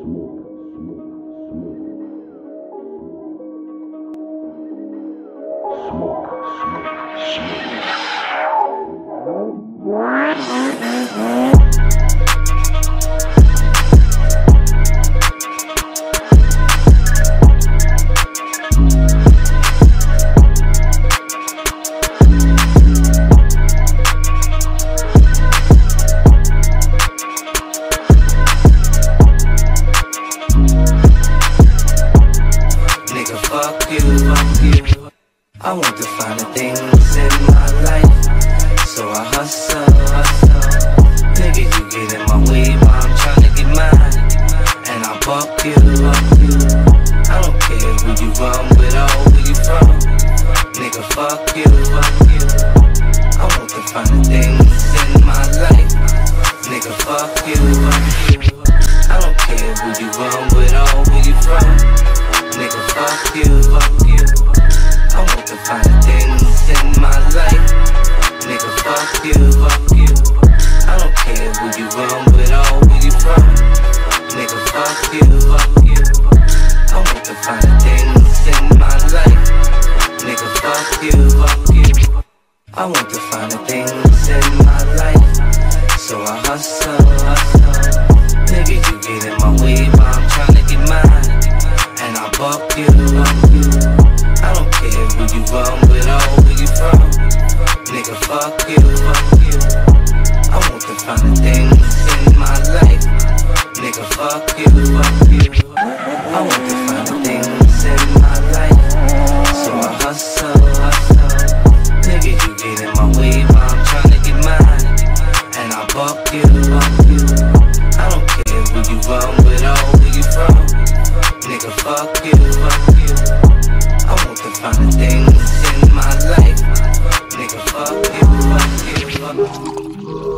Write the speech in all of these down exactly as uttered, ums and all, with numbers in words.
I want the finer things in my life, so I hustle, hustle. Nigga, you get in my way while I'm tryna get mine, and I fuck you, fuck you. I don't care who you run with or where you from. Nigga, fuck you, fuck you. I want the finer things in my life. Nigga, fuck you, fuck you. I don't care who you run with or where you from. Nigga, fuck you, fuck you. I want the finer things in my life. Nigga, fuck you, fuck you. I don't care who you run with or where you from. Nigga, fuck you, fuck you. I want the finer things in my life. Nigga, fuck you, fuck you. I want the finer things in my life, so I hustle, hustle. Nigga, you get in my way while I'm tryna get mine, and I fuck you, fuck you. I don't care who you run with or where you from. Nigga, fuck you, fuck you. I want the finer things in my life. Nigga, fuck you, fuck you. I want the finer things in my life, so I hustle, hustle. Nigga, you get in my way while I'm tryna get mine, and I fuck you, fuck you. I don't care who you run with or where you from. Nigga, fuck you, fuck you. I want the finer things in my life. Nigga, fuck you, fuck you, fuck you.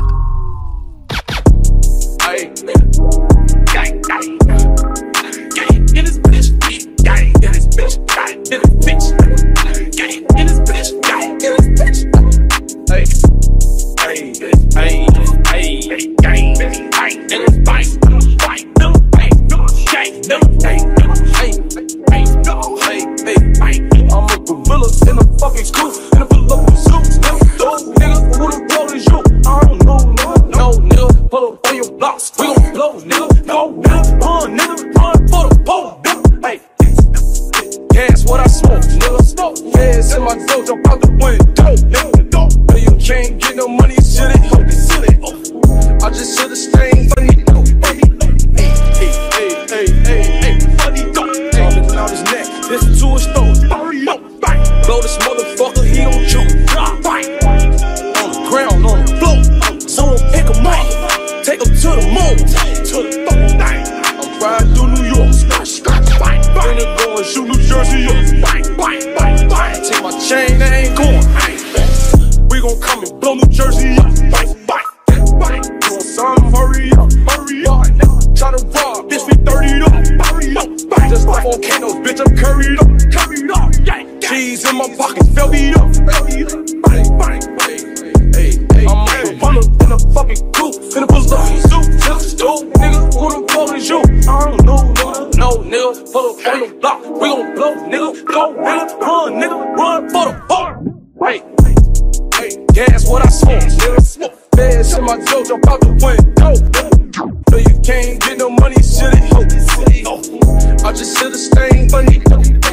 Ay, gang, gang, gang in this bitch, gang in this bitch, gang in this bitch, gang in this bitch, gang in this bitch. Ay, ay, ay, ay, gang, gang in this bitch, gang, no, gang, no, gang, no, gang, no, ay, ay, no, ay, ay. I'm a gorilla in a fucking coop, in a full of suits. Those niggas who the blow is you. I don't know, no, no, nigga. Pull up on your blocks, we gon' blow, nigga. Go, nigga, run, nigga, run for the pole, nigga. Hey, gas what I smoke, nigga. Smoke, gas in my dough, jump out the window, nigga. But you can't get no money, silly, ho, silly. I just shoulda stayed funny, though, funny. Hey, hey, hey, hey, hey, hey, funny, though. Hey, out his neck, this to his nose. Blow this motherfucker, he gon' choke. On the ground, on the floor. Someone pick him up, take him to the moon, to the fucking night. I'm riding through New York, finna go and shoot New Jersey up. Take my chain, they ain't going. We gon' come and blow New Jersey up. Doing something, hurry up, hurry up. Try to rob, bitch, we thirty up, hurry up. Just like volcanoes, bitch, I'm curried up, curried up. Cheese in my pocket, fell me up. Bang, bang, bang. Hey, hey, I'm a gorilla in a fucking coop, finna pull up suit, just dope, nigga. Who the fuck is you? I don't know, nigga. No, nigga. Pull up on the block, we gon' blow, nigga. Go, nigga, run, nigga, run for the bar. Hey, hey, gas what I smoke, nigga. Feds in my dough, jump out the window. So you can't get no money, silly, ho, silly. I just shoulda stayed funny,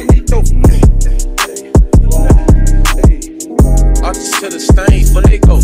I just shoulda stayed for they go.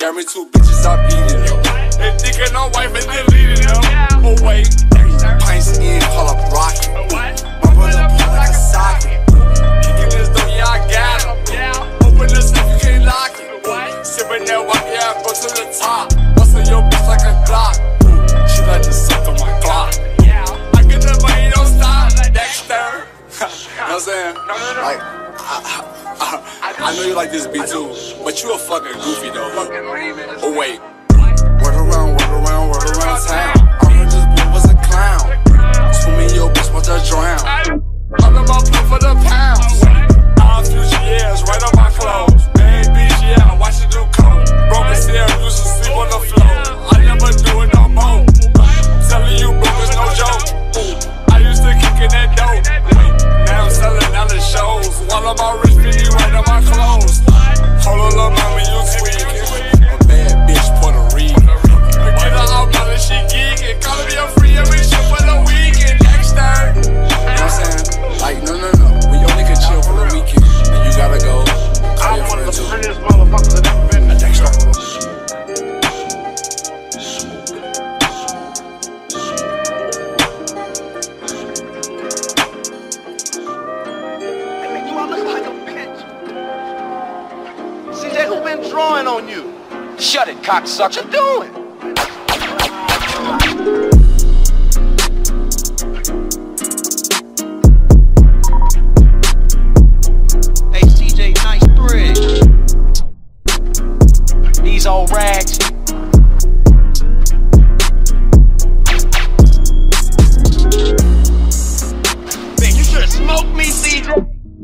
Got me two bitches, I'm eating them. They thinking I'm wife and deleting them. Oh wait, pints in, call up rocket. My brother put like a socket. Kicking this door, yeah, I got him. Open this up, you can't lock it. Sipping that walk, yeah, I go to the top. Bustin' your bitch like a Glock. She like to suck on my Glock. I get the money, don't stop. Dexter. You know what I'm saying? Like, I, I, I know you like this beat too, but you a fucking goofy though. Oh wait. Word around, word around, word around town. I heard this boy was a clown. Swimming your bitch about to drown. I'm in my plug for the pounds. All future years, right on my clothes. Bad bitch, yeah, watch it do coke. Broken stairs, used to sleep on the floor. I never do it no more. Telling you broke is no joke. I used to kick in that dope. Now I'm selling out the shows. While I'm all rich, fifty right on my clothes. Hold on, little mama, you tweaking. A bad bitch, Puerto Rican. Get her out now that she geeking. Call me a free every shit for the weekend. Dexter. You know what I'm saying? Like, no, no, no. We only can chill for the weekend. And you gotta go. Call your friend too. A Dexter. Who been drawing on you? Shut it, cocksucker. What you doing? Hey, C J, nice thread. These old rags. Man, you should have smoked me, C J.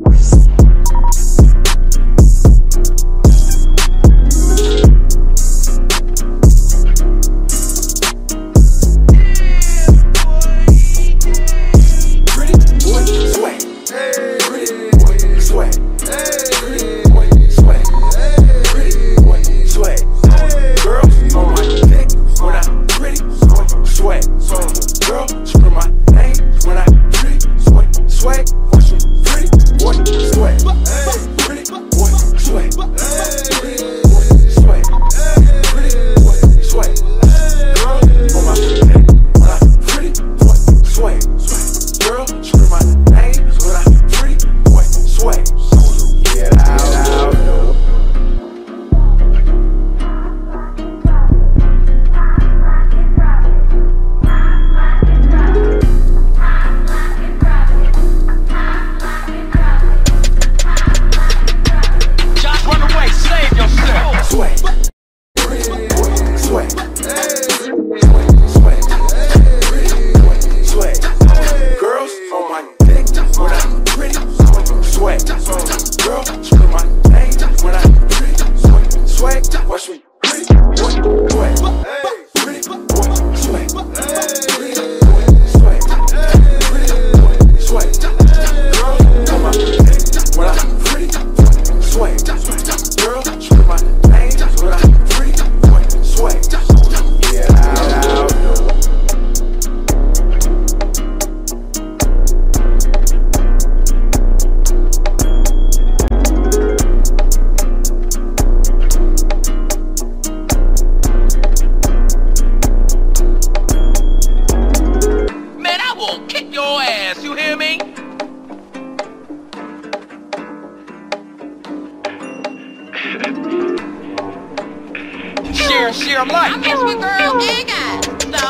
Share, share life. I guess we girl nigga. So.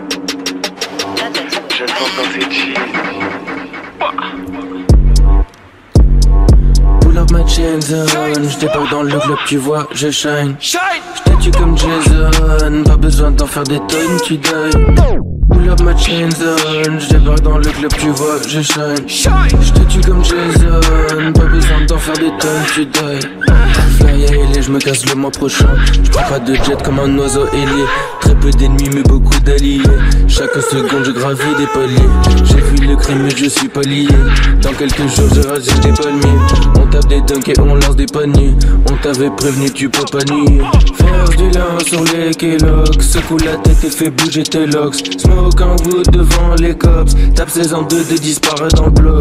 Je pense dans tes jeans. Pull up my chains on, j'débarque dans le club, tu vois, je shine. J't'ai comme Jason, pas besoin d'en faire des tonnes, tu die. Pull up my chains on, j'débarque dans le club, tu vois, je shine. J'te tue comme Jason, pas besoin d'en faire des tonnes, tu die. Fly à L A, j'me casse le mois prochain. J'prends pas de jet comme un oiseau ailé. Très peu d'ennemis mais beaucoup d'alliés. Chaque seconde je gravis des paliers. J'ai vu le crime mais je suis pas lié. Dans quelques jours je rasais des palmiers. On tape des dunks et on lance des paniers. On t'avait prévenu tu peux pas nier. Faire du lin sur les Kellogg's. Secoue la tête et fais bouger tes locks. Smoke un wood devant les cops. Tape seize en deux et disparaît dans le bloc.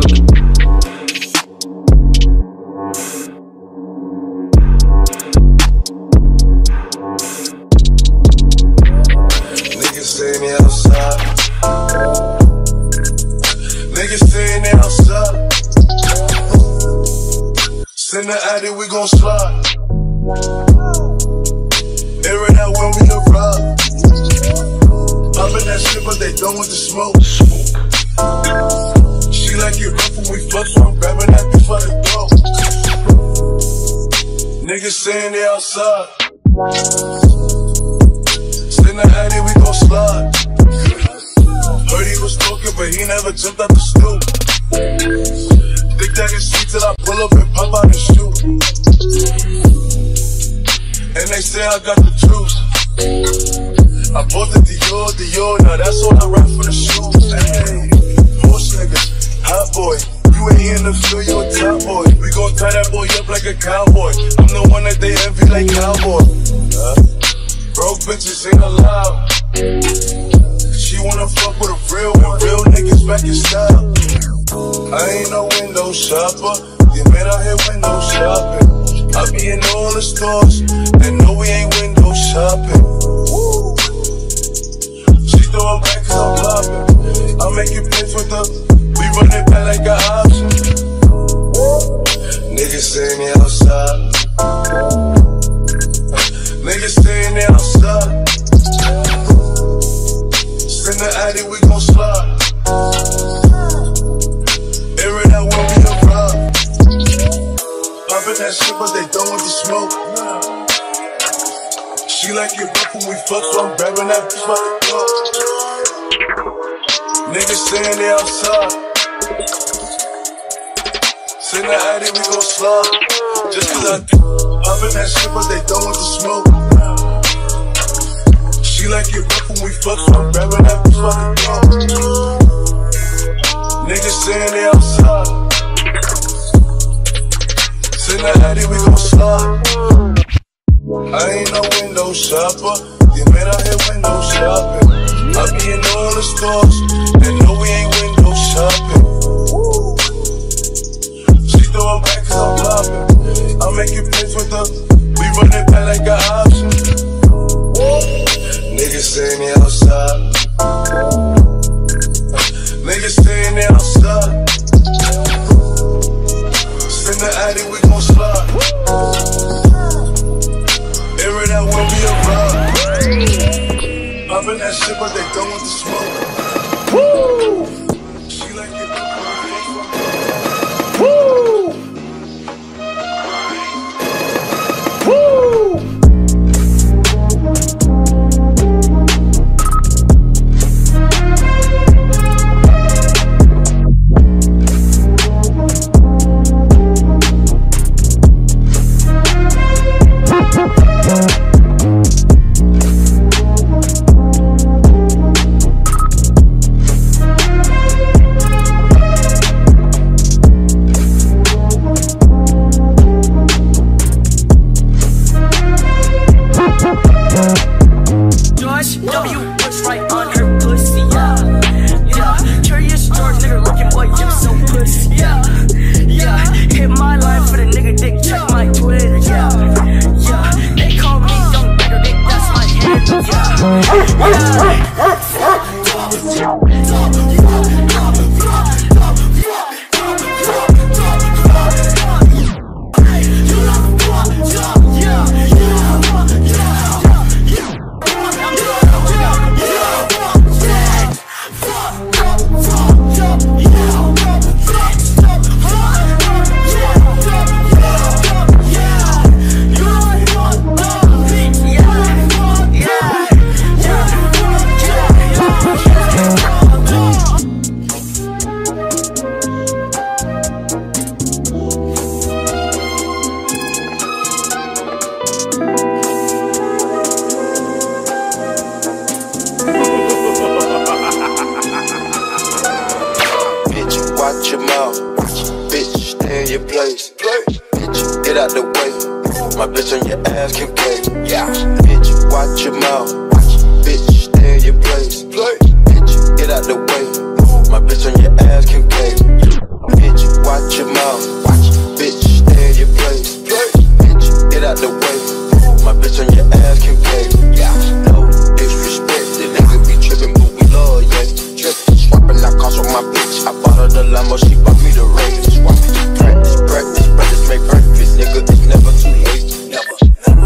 they done with the smoke. She like it rough when we fuck, so I'm grabbing that bitch by the throat. Niggas saying they outside. Send the addy, we gon' slide. Heard he was talking, but he never jumped out the stoop. Think that can see till I pull up and pop out and shoot. And they say I got the truth. I bought the Dior, Dior, now that's all I rap for the shoes. Hey, horse niggas, hot boy. You ain't here in the field, you a top boy. We gon' tie that boy up like a cowboy. I'm the one that they envy like cowboy. Uh, broke bitches ain't allowed. She wanna fuck with a real one. Real niggas back in style. I ain't no window shopper. You man out here window shopping. I be in all the stores, and no we ain't window shopping. She throw it back cause I'm popping. I make it pitch with her. We run it back like an option. Niggas saying they outside. Niggas saying they outside. Send the addy, we gon' slide. Air it out when we arrive. Poppin' that shit, but they done with the smoke. She like it rough when we fuck, so I'm grabbing that bitch by the throat. Niggas saying they outside. Send the addy, we gon' slide. Just cause I poppin' that shit, but they done with the smoke. She like it rough when we fuck, so I'm grabbing that bitch by the throat. Niggas saying they outside. Send the addy, we gon' slide. I ain't no window shopper. You man out here window shopping. I be in all the stores, and no we ain't window shopping. She throw it back cause I'm popping. I make it pitch with her. We run it back like an option. Niggas saying they outside. Niggas saying they outside. Send the addy, we gon' slide. Air it out when we arrive. Poppin' that shit, but they done with the smoke. Woo! She like it. Woo! Woo!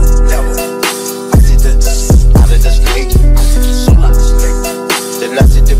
Nazi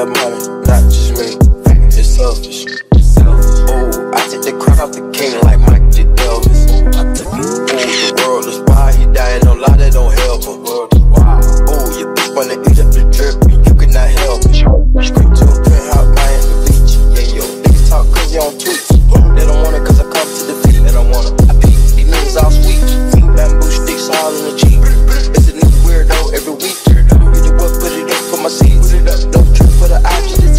have money, not just me. It's selfish. Ooh, I take the crown off the king like Mike J. Delvis. I took it. Ooh, the world is wild, he dying, no lie, that don't help him. Ooh, your bitch wanna eat up the drip, and you cannot help it. Scream to a penthouse, Miami Beach. Yeah, yo, niggas talk crazy on tweets. They don't want it cause I come to the feet. They don't want it. I peep, these niggas all sweet. Bamboo sticks all in the Jeep. It's a new weirdo every week. You do what, put it up for my seeds. No trip for the I G.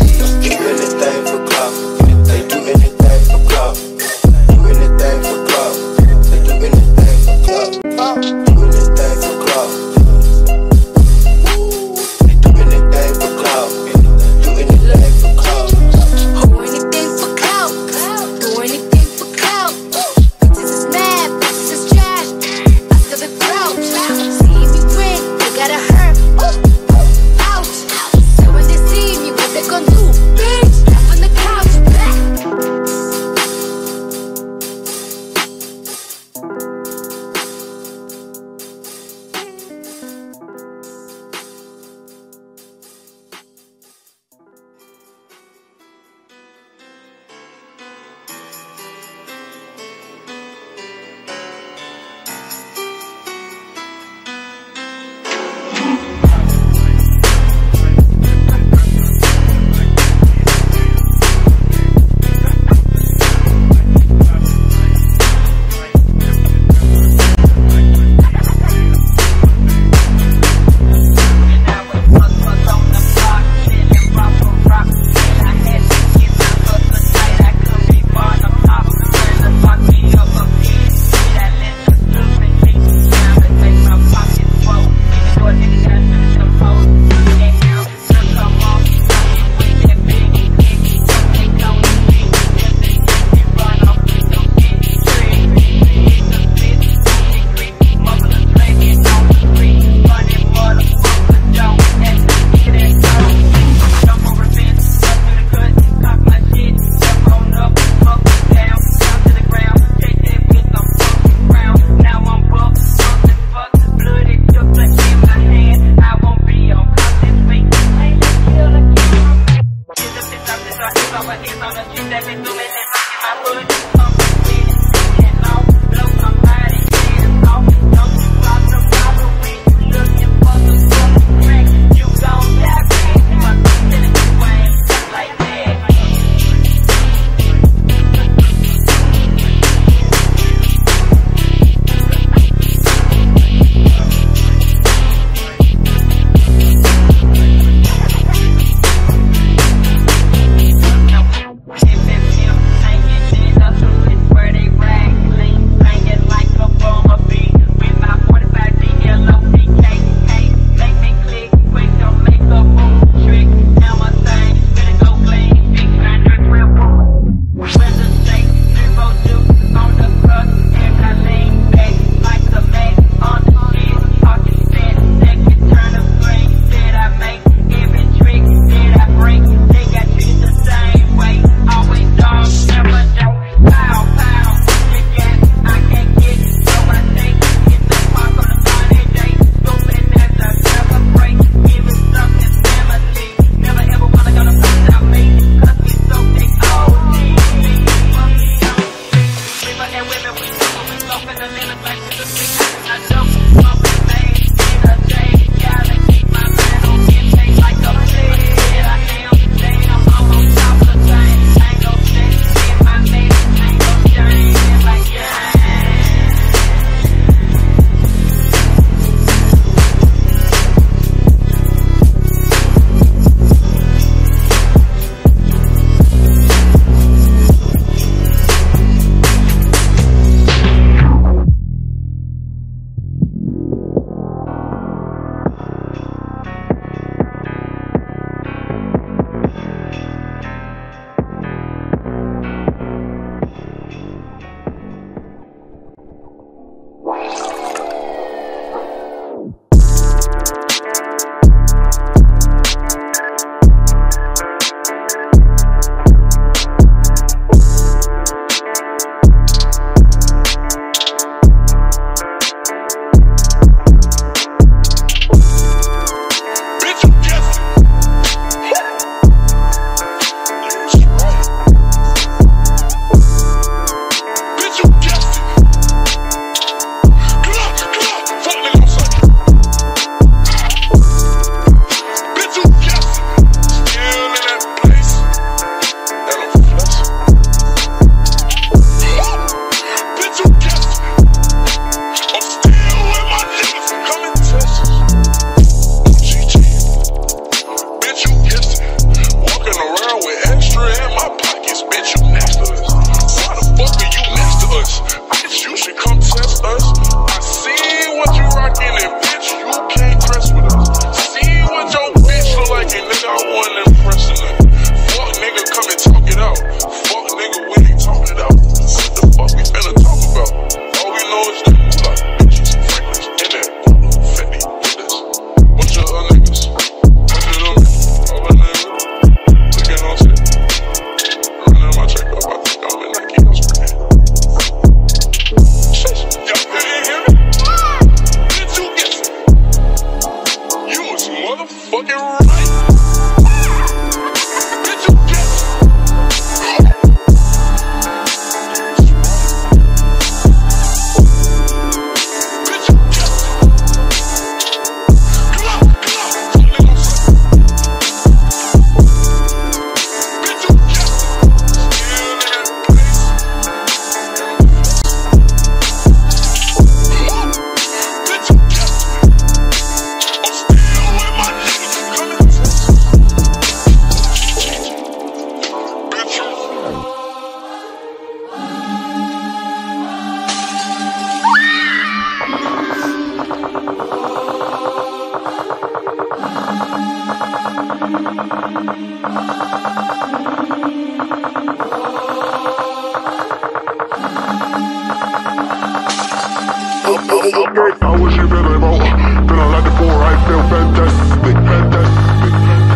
I wish you better more. Been on like the four, I feel fantastic, fantastic.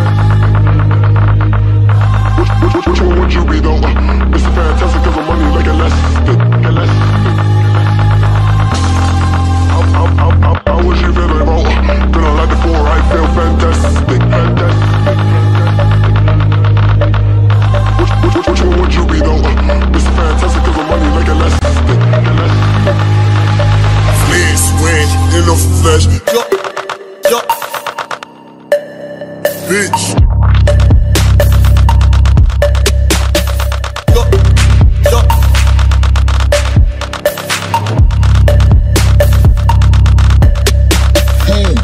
Which, which, which, which one would you be though? Mister Fantastic, cause the money like elastic, elastic. I, I, I, I, I wish you better more. Been on like the four, I feel fantastic, fantastic. Which, which, which, which one would you be though? Mister Fantastic, cause the money like elastic, elastic. Win in the flesh, yo, yo, bitch. Yo, yo. Hmm.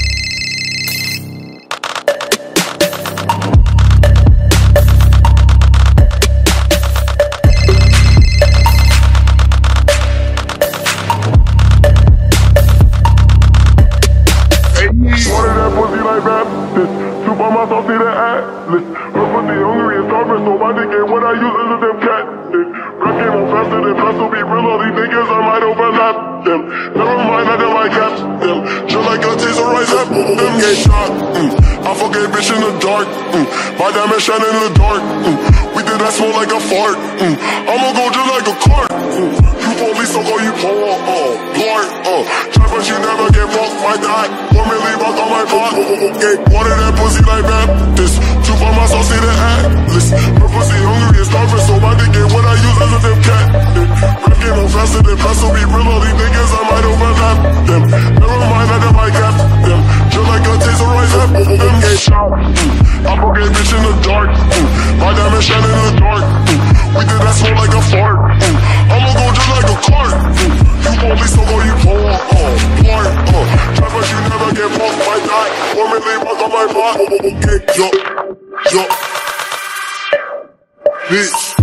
Wanted that pussy like Baptist. Soup on my sauce, see the atlas. Her pussy hungry and starving, so my dick ain't what I use is a damn cat. Rap game on faster than fast, so be real, all these niggas I might overlap them. Never mind, I them I cap them. Just like a taser, rise up, them get shot. Mm. I fuck a bitch in the dark. Mm. My diamond shine in the dark. Mm. We did that smell like a fart. Mm. I'ma go just like a cart. Mm. You police, so call you Paul. Uh, Blart. Uh. Try but you never get fucked, my dad. One million rock on my block. Okay. Wanted that pussy like Baptist. Two for my sauce, see the atlas. Her pussy hungry and starving, so my dick ain't what I use as a damn cat. Rap game on faster than fast, so be real, all these niggas I might overlap them. Never mind, I them I cap them. Just like a taser, rise up, them get shot. Mm. I fuck a bitch in the dark. Mm. My diamond shine in the dark. Mm. We did that smell like a fart. Mm. I'ma go just like a cart. Mm. You police, so go you Paul. Uh, Blart. Uh. Try but you never get fucked, my dad. One million rock on my block. Okay, yo, yo, bitch.